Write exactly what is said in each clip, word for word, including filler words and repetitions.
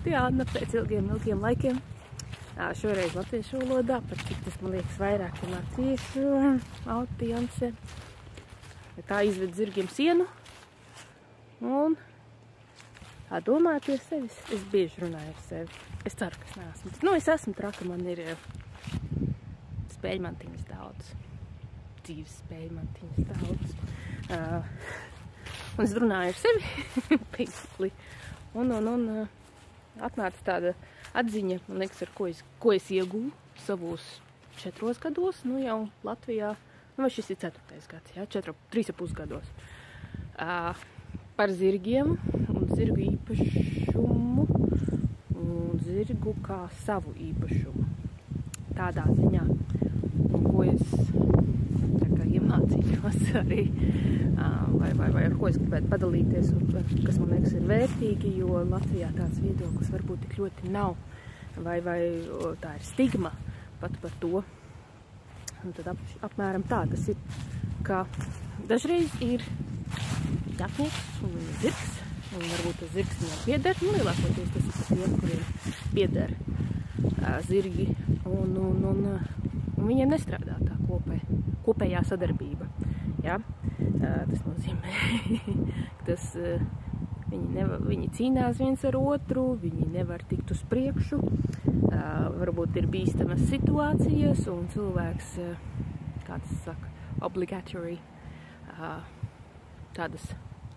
Diana pēc ilgiem, ilgiem laikiem. Šoreiz latviešu valodā, pat cik tas man liekas vairāk ir latviešu audience. Tā izved zirgiem sienu. Un tā domāju pie sevis. Es bieži runāju ar sevi. Es ceru, ka es neesmu. Nu, es esmu traka, man ir spēļmantiņas daudz. Dzīves spēļmantiņas daudz. Uh, un es runāju ar sevi. Basically. Un, un, un uh, atnāca tāda atziņa, man liekas, ar ko es, ko es iegūju savos četros gados. Nu, jau Latvijā. Nu, vai šis ir ceturtais gads, jā? Četru, trīs ar pus gados. Uh, par zirgiem un zirgu īpašumu un zirgu kā savu īpašumu. Tādā ziņā, ko es tā kā iemācījos arī, vai, vai, vai ar ko es gribētu padalīties, un kas man liekas ir vērtīgi, jo Latvijā tāds viedoklis varbūt tik ļoti nav, vai, vai tā ir stigma pat par to. Un tad ap, apmēram tā tas ir, ka dažreiz ir jātnieks un zirgs, un varbūt tas zirgs viņam pieder, nu lielākoties tas ir par tiem, kuriem pieder uh, zirgi, un, un, un, un viņiem nestrādā tā kopē, kopējā sadarbība. Ja? Uh, tas nozīmē, ka tas, uh, viņi, nevar, viņi cīnās viens ar otru, viņi nevar tikt uz priekšu, uh, varbūt ir bīstamas situācijas, un cilvēks, uh, kā tas saka, obligatory, uh, tādas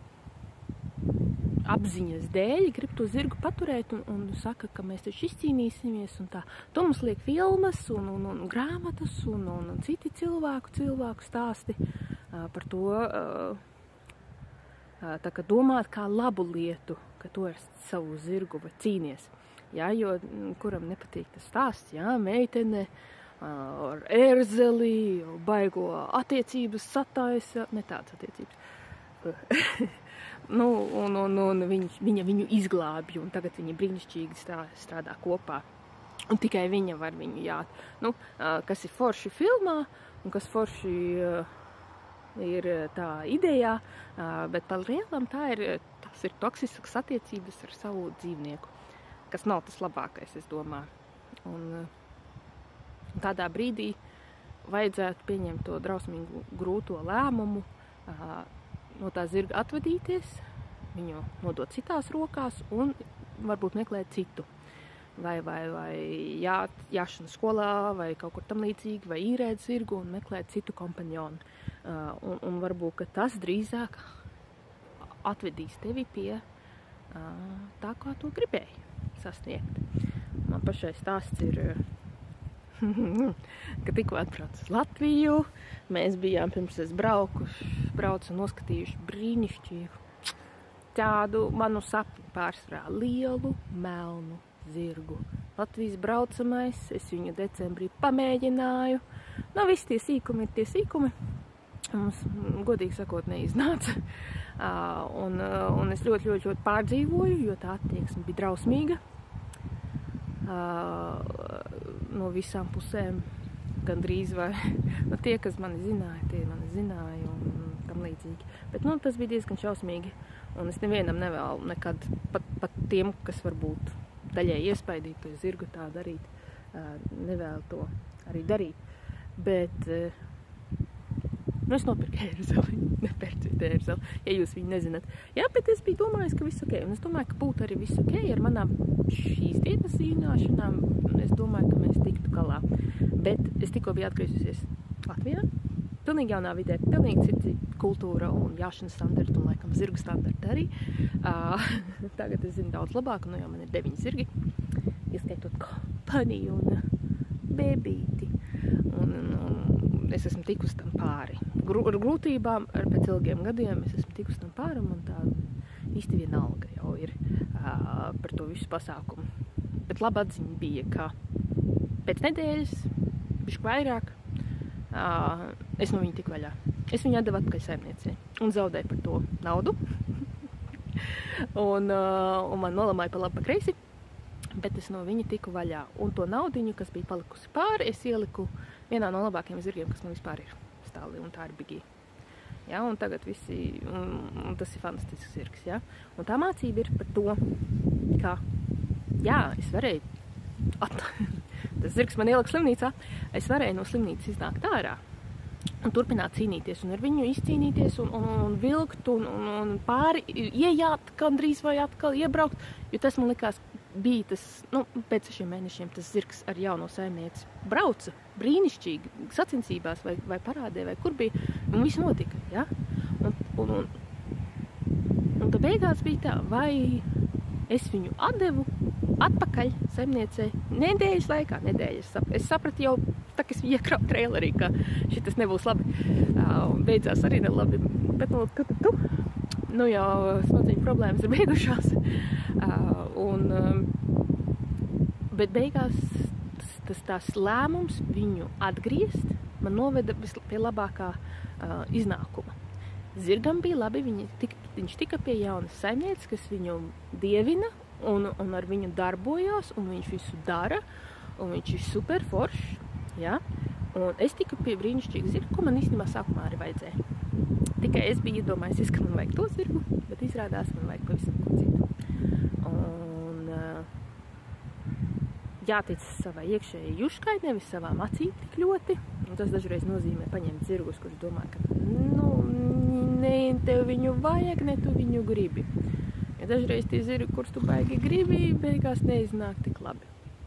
apziņas dēļ grib to zirgu paturēt un, un saka, ka mēs taču izcīnīsimies un tā. To mums liek filmas un, un, un grāmatas un, un, un citi cilvēku, cilvēku stāsti uh, par to, uh, uh, tā kā domāt kā labu lietu, ka to ar savu zirgu vai cīnies. Jā, jo kuram nepatīk tas stāsts, jā, meitene uh, ar ērzeli, baigo attiecības sataisa, ne tādas attiecības. Nu, un, un, un viņš, viņa viņu izglābj, un tagad viņi brīnišķīgi strādā kopā. Un tikai viņa var viņu jāt. Nu, kas ir forši filmā, un kas forši ir tā idejā, bet par lielam tā ir, tas ir toksiskas attiecības ar savu dzīvnieku, kas nav tas labākais, es domāju. Un tādā brīdī vajadzētu pieņemt to drausmīgu grūto lēmumu, no tā zirga atvadīties, viņu nodot citās rokās un varbūt meklēt citu. Vai, vai, vai jā, jāšana skolā, vai kaut kur tam līdzīgi, vai īrēt zirgu un meklēt citu kompanjonu. Uh, un, un varbūt, ka tas drīzāk atvedīs tevi pie uh, tā, kā to gribēji sasniegt. Man pašai stāsts ir... ka tikko atbrauc uz Latviju, mēs bijām pirms es brauku, braucu un noskatījuši brīnišķīgu tādu manu sapni pārsvarā lielu melnu zirgu. Latvijas braucamais, es viņu decembrī pamēģināju. Nu, visi tie sīkumi ir tie sīkumi. Mums, godīgi sakot, neiznāca. Uh, un, uh, un es ļoti, ļoti, ļoti pārdzīvoju, jo tā attieksme bija drausmīga. Uh, no visām pusēm gandrīz vai nu, tie, kas mani zināja, tie mani zināja un tam līdzīgi. Bet nu, tas bija diezgan šausmīgi un es nevienam nevēlu nekad, pat, pat tiem, kas varbūt daļai iespaidīt to zirgu tā darīt, uh, nevēlu to arī darīt. Bet uh, nu, es nopirku ērzeli, nepērciet ērzeli, ja jūs viņu nezināt. Jā, bet es biju domājis, ka viss ok. Un es domāju, ka būtu arī viss ok ar manām šīs dienas zināšanām. Es domāju, ka mēs tiktu galā. Bet es tikko biju atgriezusies Latvijā. Pilnīgi jaunā vidē, pilnīgi cita kultūra un jāšanas standarti un laikam zirgu standarti arī. Uh, tagad es zinu daudz labāk, un nu jau man ir deviņi zirgi, ieskaitot kompaniju un bebīti. Un, un, un es esmu tikus tam pāri. Gru, ar grūtībām, ar pēc ilgiem gadiem es esmu tikus tam pāri, un tā īsti vienalga jau ir uh, par to visu pasākumu. Bet laba atziņa bija, ka pēc nedēļas, bišķi vairāk, uh, es no viņa tiku vaļā. Es viņu atdevu atpakaļ saimniecei un zaudēju par to naudu. un, uh, un man nolamāja pa labi pa kreisi, bet es no viņa tiku vaļā. Un to naudiņu, kas bija palikusi pāri, es ieliku vienā no labākajiem zirgiem, kas man vispār ir stāli, un tā ir Bigī. Ja, un tagad visi, un, un tas ir fantastisks zirgs, ja. Un tā mācība ir par to, ka jā, es varēju, at, tas zirgs man ielika slimnīcā, es varēju no slimnīcas iznākt ārā un turpināt cīnīties un ar viņu izcīnīties un, un, un vilkt un, un, un pāri iejāt gandrīz vai atkal iebraukt, jo tas man likās bija tas, nu, pēc šiem mēnešiem tas zirgs ar jauno saimnieci brauca brīnišķīgi sacensībās vai, vai parādē vai kur bija, un viss notika, ja? Un, un, un, un tad beigās bija tā, vai es viņu atdevu atpakaļ saimniecei nedēļas laikā, nedēļas. Es sapratu jau, tā, ka es viņu iekrauju trailerī, ka šitas nebūs labi. Uh, beidzās arī ne labi, bet nu, tu, tu, tu. Nu jau smadzeņu problēmas ir beigušās. Uh, un, um, bet beigās tas, tas tās lēmums viņu atgriezt man noveda pie labākā uh, iznākuma. Zirgam bija labi, viņi tik, viņš tika pie jaunas saimnieces, kas viņu dievina, Un, un ar viņu darbojās, un viņš visu dara, un viņš ir super foršs, ja? Un es tiku pie brīnišķīga zirga, ko man īstenībā sākumā arī vajadzēja. Tikai es biju iedomājusies, ka man vajag to zirgu, bet izrādās, man vajag pavisam ko citu. Un jātic savai iekšējai juškai, nevis savām acīm tik ļoti, un tas dažreiz nozīmē paņemt zirgus, kurš domā, ka, nu, ne tev viņu vajag, ne tu viņu gribi. Ja dažreiz tie zirgi, kurus tu baigi gribi, beigās neiznāk tik labi.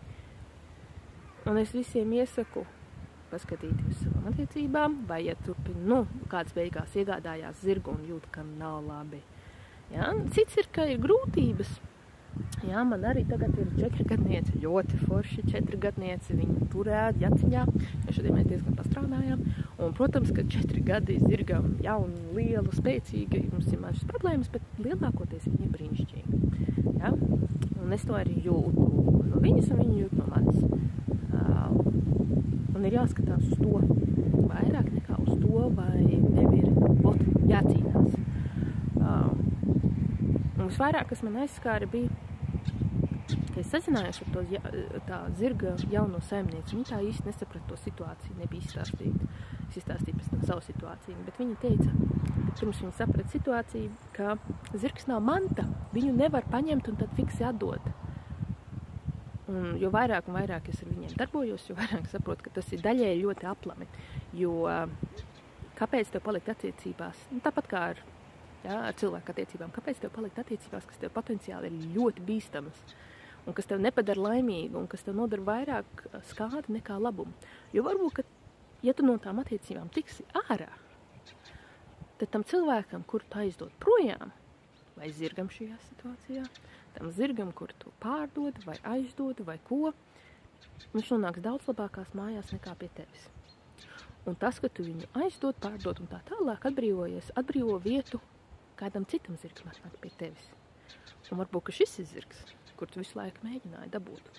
Un es visiem iesaku paskatīties savām attiecībām, vai ja turpin, nu, kāds beigās iegādājās zirgu un jūt, ka nav labi. Ja? Cits ir, ka ir grūtības. Jā, man arī tagad ir četrgadniece, ļoti forši četrgadniece, viņu turēt jaciņā, jo šodien mēs diezgan pastrādājām. Un, protams, ka četri gadi zirgam jauni, lielu, spēcīgi, mums ir mažas problēmas, bet lielākoties viņi ir brīnišķīgi. Ja? Un es to arī jūtu no viņas, un viņi jūt no manis. Uh, un ir jāskatās uz to vairāk nekā uz to, vai tev ir ot, jācīnās. Uh, un visvairāk, kas man aizskāra, bija, ka es sazinājos ar to tā zirga jauno saimnieci. Viņa tā īsti nesaprata to situāciju, nebija izstāstīt. Es izstāstīju pēc tam savu situāciju, bet viņa teica, pirms viņa saprata situāciju, ka zirgs nav manta, viņu nevar paņemt un tad fiksi atdot. Un jo vairāk un vairāk es ar viņiem darbojos, jo vairāk saprotu, ka tas ir daļēji ļoti aplami. Jo kāpēc tev palikt attiecībās? Nu, tāpat kā ar, jā, ar cilvēku attiecībām. Kāpēc tev palikt attiecībās, kas tev potenciāli ir ļoti bīstamas? Un kas tev nepadara laimīgu, un kas tev nodara vairāk skādi nekā labumu. Jo varbūt, ka, ja tu no tām attiecībām tiksi ārā, tad tam cilvēkam, kuru tu aizdod projām, vai zirgam šajā situācijā, tam zirgam, kur tu pārdod, vai aizdod, vai ko, viņš nonāks daudz labākās mājās nekā pie tevis. Un tas, ka tu viņu aizdod, pārdod un tā tālāk atbrīvojies, atbrīvo vietu kādam citam zirgam atnāk pie tevis. Un varbūt, ka šis ir zirgs, kur tu visu laiku mēģināji dabūt.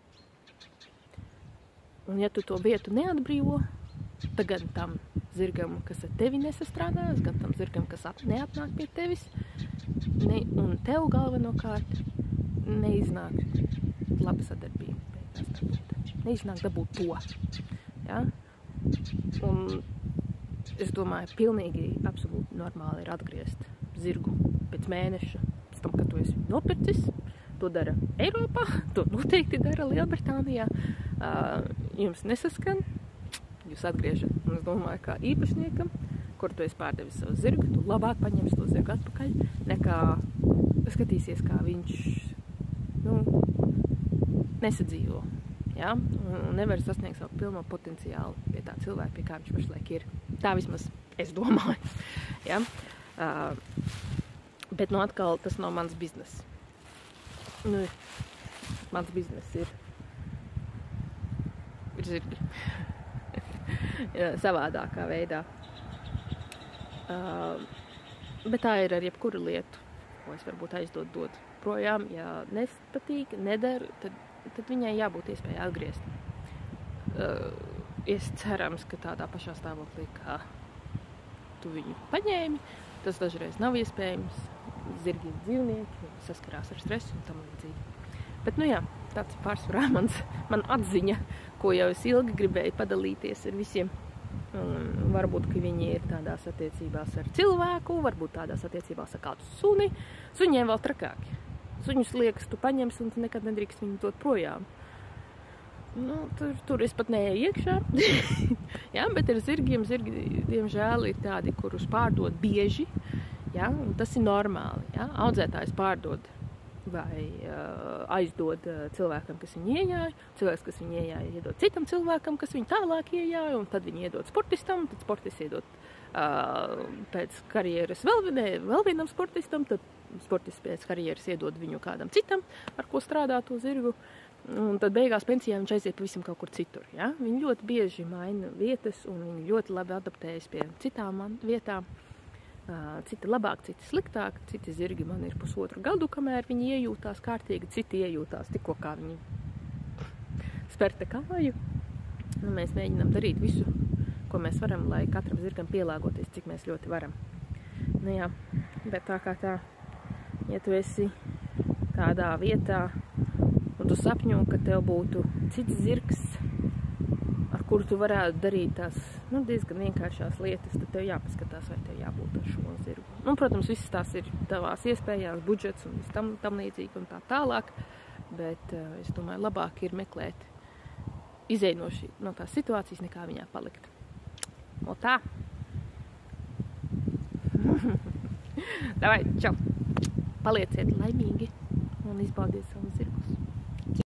Un ja tu to vietu neatbrīvo, tad gan tam zirgam, kas ar tevi nesastrādājas, gan tam zirgam, kas ap, neatnāk pie tevis, ne, un tev galvenokārt neiznāk laba sadarbība. Neiznāk dabūt to. Ja? Un es domāju, pilnīgi absolūti normāli ir atgriezt zirgu pēc mēneša, pēc tam, kad tu esi nopircis. To dara Eiropā, to noteikti dara Lielbritānijā. Uh, jums nesaskan, jūs atgriežat, un es domāju, kā īpašniekam, kur tu esi pārdevis savu zirgu, tu labāk paņems to zirgu atpakaļ, nekā skatīsies, kā viņš, nu, nesadzīvo. Ja? Un nevar sasniegt savu pilno potenciālu pie tā cilvēka, pie kā viņš pašlaik ir. Tā vismaz es domāju. Ja? Uh, bet nu atkal tas nav mans biznes. Nu, mans biznes ir, ir zirgi. Savādākā veidā. Uh, bet tā ir ar jebkuru lietu, ko es varbūt aizdod dot projām. Ja nepatīk, nedara, tad, tad viņai jābūt iespēja atgriezt. Uh, es cerams, ka tādā pašā stāvoklī, kā tu viņu paņēmi, tas dažreiz nav iespējams. Zirgi ir dzīvnieki, saskarās ar stresu un tam līdzīgi. Bet, nu jā, tāds pārsvarā mans, man atziņa, ko jau es ilgi gribēju padalīties ar visiem. Un varbūt, ka viņi ir tādās attiecībās ar cilvēku, varbūt tādās attiecībās ar kādu suni. Suņiem vēl trakāki. Suņus liekas, tu paņemsi un tu nekad nedrīkst viņu dot projām. Nu, tur, tur es pat neeju iekšā. Jā, bet ar zirgiem, zirgi, diemžēl, ir tādi, kurus pārdod bieži. Jā, un tas ir normāli. Jā. Audzētājs pārdod vai uh, aizdod uh, cilvēkam, kas viņu iejāja. Cilvēks, kas viņu iejāja, iedod citam cilvēkam, kas viņu tālāk iejāja, un tad viņi iedod sportistam, tad sportists iedod uh, pēc karjeras vēl, ne, vēl vienam sportistam, tad sportists pēc karjeras iedod viņu kādam citam, ar ko strādā to zirgu. Un tad beigās pensijā viņš aiziet pavisam kaut kur citur. Ja? Viņi ļoti bieži maina vietas, un viņi ļoti labi adaptējas pie citām vietām. Uh, citi labāk, citi sliktāk, citi zirgi man ir pusotru gadu, kamēr viņi iejūtās kārtīgi, citi iejūtās tikko kā viņi spērta kāju. Un mēs mēģinām darīt visu, ko mēs varam, lai katram zirgam pielāgoties, cik mēs ļoti varam. Nu jā, bet tā kā tā, ja tu esi tādā vietā, un tu sapņo, ka tev būtu cits zirgs, ar kuru tu varētu darīt tās nu, diezgan vienkāršās lietas, tad tev jāpaskatās, vai tev jābūt ar šo zirgu. Nu, protams, visas tās ir tavās iespējās, budžets un viss tam, tam līdzīgi un tā tālāk, bet uh, es domāju, labāk ir meklēt izēj no, šī, no tās situācijas, nekā viņā palikt. O tā! Davai, čau! Palieciet laimīgi un izbaudiet savu zirgu.